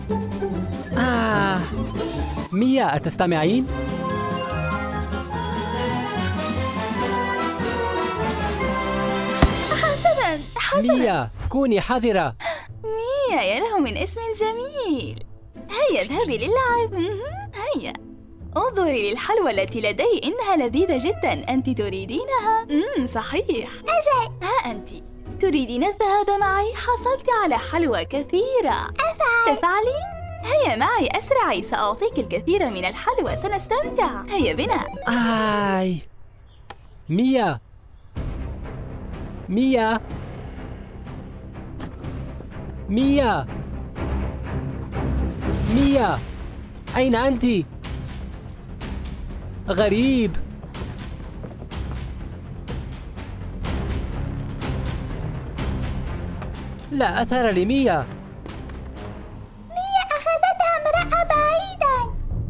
ميا، أتستمعين؟ حسناً. ميا، كوني حذرة. ميا، يا له من اسم جميل. هيا اذهبي للعب. هيا انظري للحلوى التي لدي، إنها لذيذة جدا. أنت تريدينها؟ صحيح. أجل. ها أنت تريدين الذهاب معي؟ حصلت على حلوى كثيرة. تفعلين؟ هيا معي أسرعي، سأعطيك الكثير من الحلوى، سنستمتع. هيا بنا. آي ميا، ميا، ميا، ميا، أين أنت؟ غريب. لا أثر لميا. ميا أخذتها امرأة بعيدا.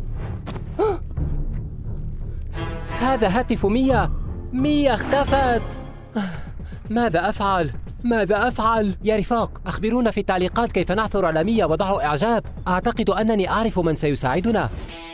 هذا هاتف ميا. ميا اختفت. ماذا أفعل؟ ماذا أفعل؟ يا رفاق، أخبرونا في التعليقات كيف نعثر على ميا وضعوا إعجاب. أعتقد أنني أعرف من سيساعدنا.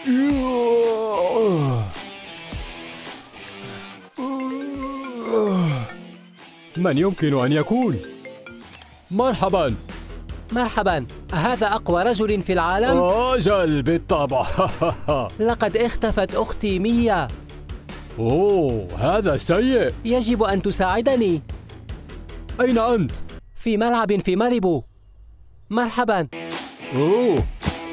من يمكن أن يكون؟ مرحباً. مرحباً، أهذا أقوى رجل في العالم؟ أجل بالطبع. لقد اختفت أختي ميا. أوه، هذا سيء. يجب أن تساعدني. أين أنت؟ في ملعب في ماليبو. مرحباً. أوه.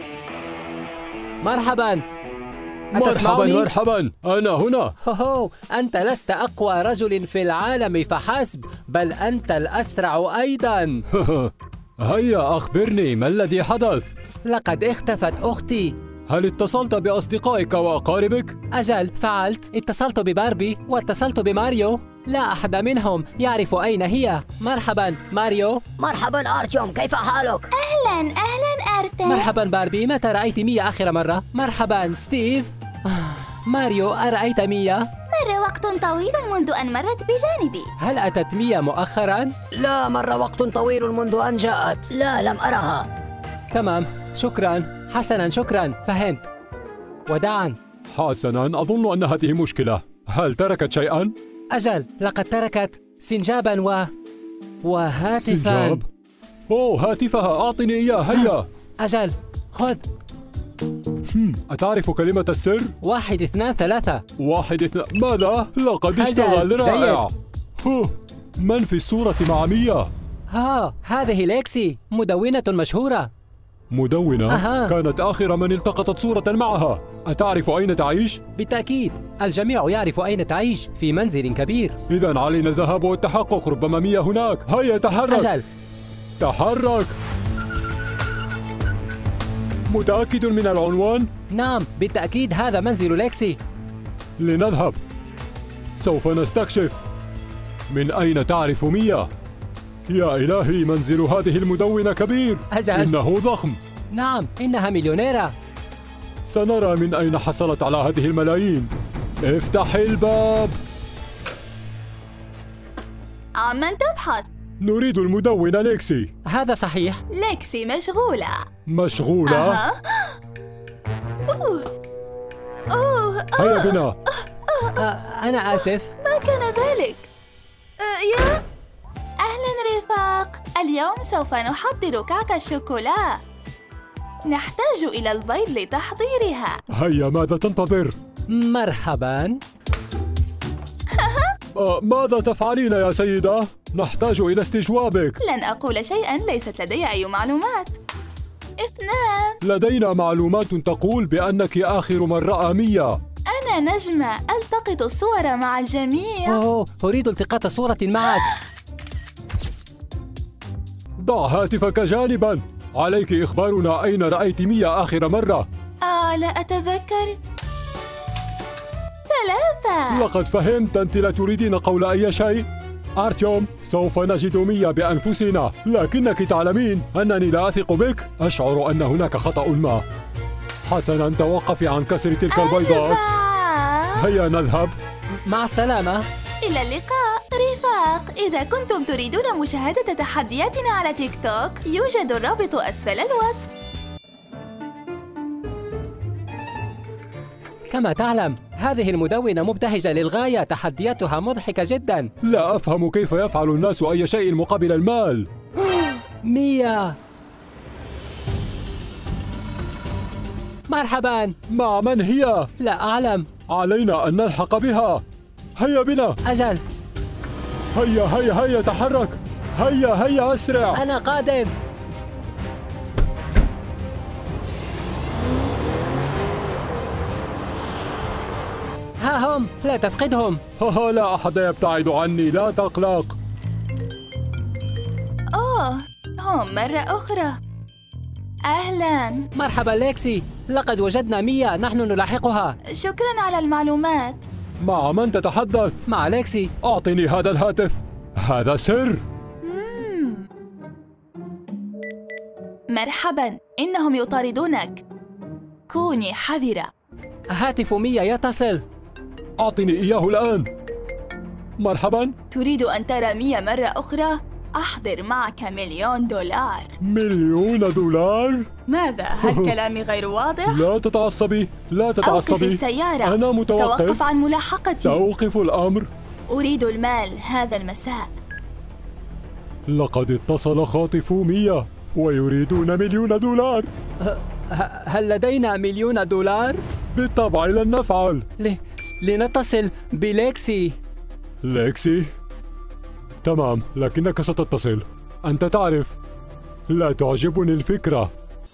مرحباً. مرحباً مرحباً، أنا هنا. هوهو، أنت لست أقوى رجل في العالم فحسب، بل أنت الأسرع أيضاً. هيا أخبرني، ما الذي حدث؟ لقد اختفت أختي. هل اتصلت بأصدقائك وأقاربك؟ أجل، فعلت. اتصلت بباربي واتصلت بماريو. لا أحد منهم يعرف أين هي. مرحباً ماريو. مرحباً أرتيوم، كيف حالك؟ أهلاً أرتم. مرحباً باربي، متى رأيت ميا آخر مرة؟ مرحباً ستيف. ماريو، أرأيت ميا؟ مر وقت طويل منذ أن مرت بجانبي. هل أتت ميا مؤخراً؟ لا، مر وقت طويل منذ أن جاءت. لا، لم أرها. تمام، شكراً. حسناً، شكراً، فهمت. وداعاً. حسناً، أظن أن هذه مشكلة. هل تركت شيئاً؟ أجل، لقد تركت سنجاباً وهاتفاً. سنجاب؟ أوه، هاتفها، أعطني إياه. هيا. أجل، خذ. أتعرف كلمة السر؟ 1 2 3. 1 2. ماذا؟ لقد اشتغل رائع. من في الصورة مع ميا؟ هذه ليكسي، مدونة مشهورة. مدونة؟ كانت آخر من التقطت صورة معها. أتعرف أين تعيش؟ بالتأكيد، الجميع يعرف أين تعيش، في منزل كبير. إذن علينا الذهاب والتحقق، ربما ميا هناك. هيا تحرك. أجل. تحرك. متأكد من العنوان؟ نعم، بالتأكيد هذا منزل ليكسي. لنذهب. سوف نستكشف. من أين تعرف ميا؟ يا إلهي، منزل هذه المدونة كبير. أجل. إنه ضخم. نعم، إنها مليونيرة. سنرى من أين حصلت على هذه الملايين. افتح الباب. عمن تبحث؟ نريد المدونة ليكسي. هذا صحيح. ليكسي مشغولة. مشغولة؟ هيا بنا. أنا آسف. ما كان ذلك؟ يا أهلاً رفاق، اليوم سوف نحضر كعك الشوكولا. نحتاج إلى البيض لتحضيرها. هيا، ماذا تنتظر؟ مرحباً. ماذا تفعلين يا سيدة؟ نحتاج إلى استجوابك. لن أقول شيئاً، ليست لدي أي معلومات. 2. لدينا معلومات تقول بأنك آخر من رأى ميا. أنا نجمة، ألتقط الصور مع الجميع. أريد التقاط صورة معك. ضع هاتفك جانباً. عليك إخبارنا أين رأيت ميا آخر مرة. لا أتذكر. 3. لقد فهمت، أنت لا تريدين قول أي شيء. أرتيوم، سوف نجد ميا بأنفسنا، لكنك تعلمين أنني لا أثق بك. أشعر أن هناك خطأ ما. حسناً، توقفي عن كسر تلك البيضات. هيا نذهب. مع السلامة. إلى اللقاء رفاق. إذا كنتم تريدون مشاهدة تحدياتنا على تيك توك، يوجد الرابط أسفل الوصف. كما تعلم هذه المدونة مبتهجة للغاية، تحدياتها مضحكة جدا. لا أفهم كيف يفعل الناس أي شيء مقابل المال. 100. مرحبا. مع من هي؟ لا أعلم. علينا أن نلحق بها. هيا بنا. أجل. هيا هيا هيا تحرك. هيا هيا أسرع. أنا قادم. ها هم، لا تفقدهم. لا أحد يبتعد عني، لا تقلق. أوه، هم مرة أخرى. أهلاً. مرحبا ليكسي، لقد وجدنا 100، نحن نلاحقها. شكراً على المعلومات. مع من تتحدث؟ مع ليكسي. أعطني هذا الهاتف، هذا سر. مرحباً، إنهم يطاردونك. كوني حذرة. هاتف 100 يتصل. أعطني إياه الآن. مرحباً. تريد أن ترى 100 مرة أخرى؟ أحضر معك $1,000,000. $1,000,000؟ ماذا؟ هل كلامي غير واضح؟ لا تتعصبي، لا تتعصبي. أوقف السيارة. أنا متوقف. توقف عن ملاحقتي. سأوقف الأمر. أريد المال هذا المساء. لقد اتصل خاطفو 100 ويريدون $1,000,000. هل لدينا $1,000,000؟ بالطبع لن نفعل. لنتصل بليكسي. ليكسي؟ تمام، لكنك ستتصل. أنت تعرف، لا تعجبني الفكرة.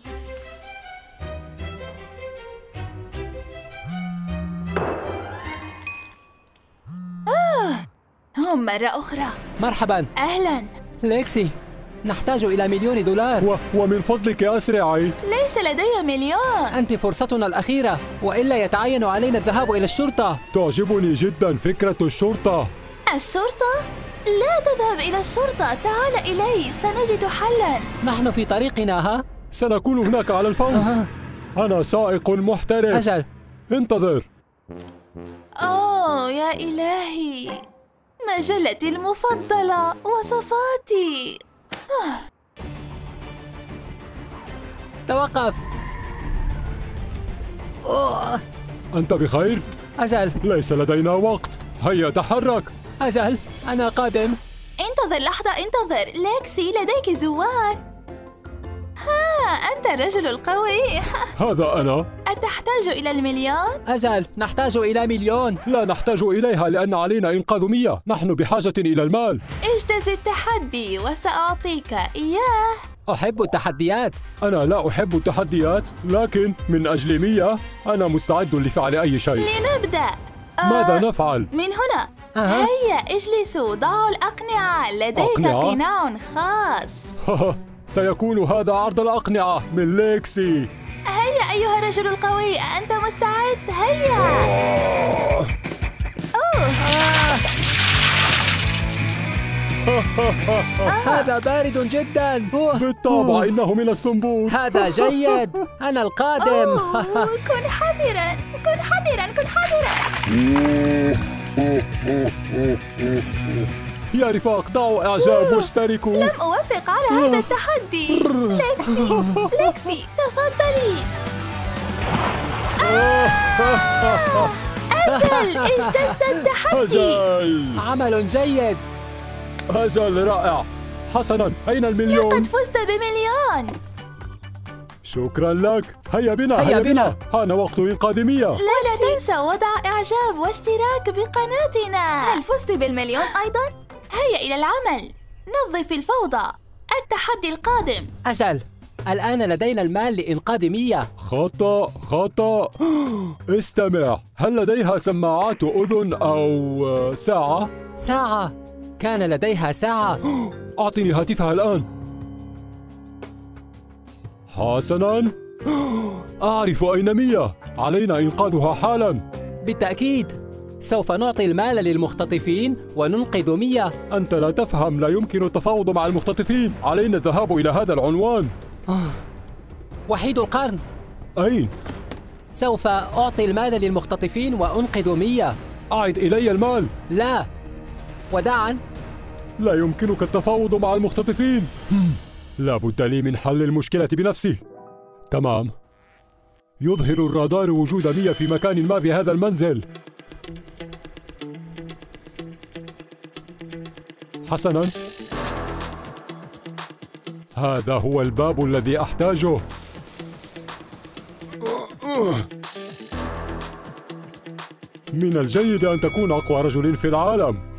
هم مرة أخرى. مرحباً. أهلاً. ليكسي، نحتاج إلى $1,000,000. ومن فضلك أسرعي. ليس لدي مليون. أنت فرصتنا الأخيرة، وإلا يتعين علينا الذهاب إلى الشرطة. تعجبني جدا فكرة الشرطة. الشرطة؟ لا تذهب إلى الشرطة، تعال إلي، سنجد حلاً. نحن في طريقنا. ها؟ سنكون هناك على الفور. أنا سائق محترف. أجل. انتظر. أوه يا إلهي، مجلتي المفضلة، وصفاتي. توقف. أنت بخير؟ أجل. ليس لدينا وقت، هيا تحرك. أجل، أنا قادم. انتظر لحظة، انتظر. ليكسي، لديك زوار. أنت الرجل القوي. هذا أنا. أتحتاج إلى $1,000,000؟ أجل، نحتاج إلى $1,000,000. لا نحتاج إليها لأن علينا إنقاذ 100. نحن بحاجة إلى المال. اجتز التحدي وسأعطيك إياه. أحب التحديات. أنا لا أحب التحديات، لكن من أجل 100 أنا مستعد لفعل أي شيء. لنبدأ. ماذا نفعل؟ من هنا. هيا اجلسوا، ضعوا الأقنعة، لديك أقنعة؟ قناع خاص. سيكون هذا عرض الأقنعة من ليكسي. هيا أيها الرجل القوي، أنت مستعد؟ هيا. هذا بارد جدا. بالطبع إنه من الصنبور. هذا جيد، أنا القادم. كن حذرا، كن حذرا، كن حذرا. يا رفاق، ضعوا إعجاب واشتركوا. لم أوافق على هذا التحدي. ليكسي، ليكسي، تفضلي. أجل، اجتزت التحدي. أجل. عمل جيد. أجل، رائع. حسناً، أين $1,000,000؟ لقد فزت ب1,000,000. شكراً لك. هيا بنا، هيا بنا. حان وقت إنقاذ 100. ولا تنسى وضع إعجاب واشتراك بقناتنا. هل فزت $1,000,000 أيضاً؟ هيا إلى العمل، نظف الفوضى. التحدي القادم. أجل، الآن لدينا المال لإنقاذ 100. خطأ خطأ. استمع، هل لديها سماعات أذن أو ساعة؟ ساعة، كان لديها ساعة. أعطني هاتفها الآن. حسناً، أعرف أين 100. علينا إنقاذها حالاً. بالتأكيد، سوف نعطي المال للمختطفين وننقذ 100. أنت لا تفهم، لا يمكن التفاوض مع المختطفين. علينا الذهاب إلى هذا العنوان. وحيد القرن. أين؟ سوف أعطي المال للمختطفين وأنقذ 100. أعد إلي المال. لا، وداعاً. لا يمكنك التفاوض مع المختطفين. لا بد لي من حل المشكلة بنفسي. تمام، يظهر الرادار وجود ميا في مكان ما بهذا المنزل. حسناً، هذا هو الباب الذي أحتاجه. من الجيد أن تكون أقوى رجل في العالم.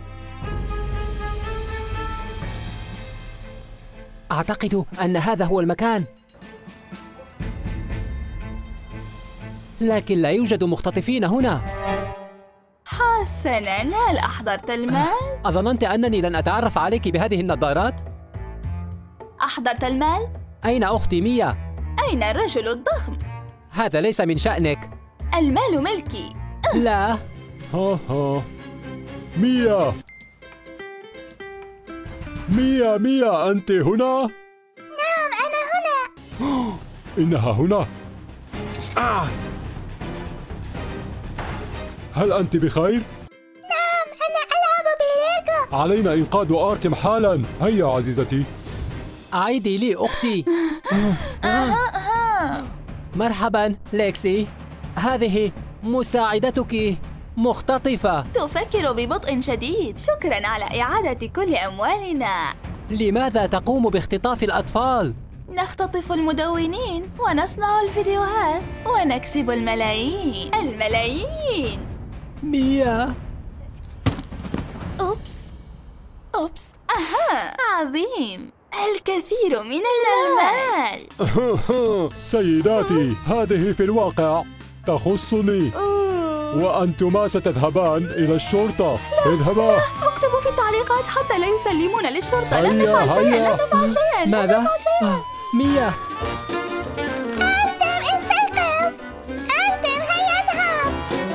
أعتقد أن هذا هو المكان، لكن لا يوجد مختطفين هنا. حسناً، هل أحضرت المال؟ أظننت أنني لن أتعرف عليك بهذه النظارات؟ أحضرت المال؟ أين أختي ميا؟ أين الرجل الضخم؟ هذا ليس من شأنك. المال ملكي. لا. ها ميا، ميا أنت هنا؟ نعم أنا هنا. إنها هنا. هل أنت بخير؟ نعم أنا ألعب بليغو. علينا إنقاذ آرتم حالاً. هيا عزيزتي. أعيدي لي أختي. مرحباً ليكسي، هذه مساعدتك مختطفة. تفكر ببطء شديد. شكراً على إعادة كل أموالنا. لماذا تقوم باختطاف الأطفال؟ نختطف المدونين ونصنع الفيديوهات ونكسب الملايين. ميا. أوبس. أها، عظيم. الكثير من المال. سيداتي، هذه في الواقع تخصني، وأنتما ستذهبان إلى الشرطة. اذهبا. اكتبوا في التعليقات حتى لا يسلمون للشرطة. لن هيا، نفعل شيئاً، هيا. لن نفعل شيئاً. ماذا؟ ميا. أرتم استيقظ. أرتم هيا اذهب.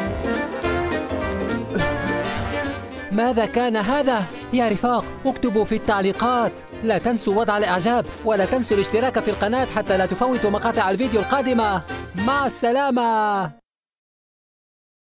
ماذا كان هذا؟ يا رفاق، اكتبوا في التعليقات. لا تنسوا وضع الإعجاب، ولا تنسوا الاشتراك في القناة حتى لا تفوتوا مقاطع الفيديو القادمة. مع السلامة.